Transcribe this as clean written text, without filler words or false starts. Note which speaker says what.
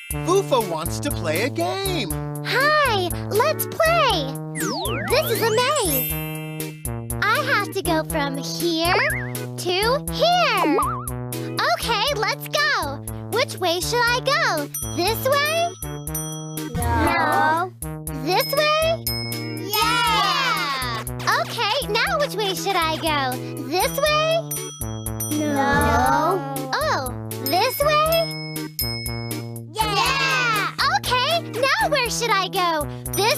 Speaker 1: Foofa wants to play a game.
Speaker 2: Hi, let's play. This is a maze. I have to go from here to here. Okay, let's go. Which way should I go? This way? No. This way? Yeah! Okay, now which way should I go? This way? No. Oh, this way? Yeah! Okay, now where should I go? This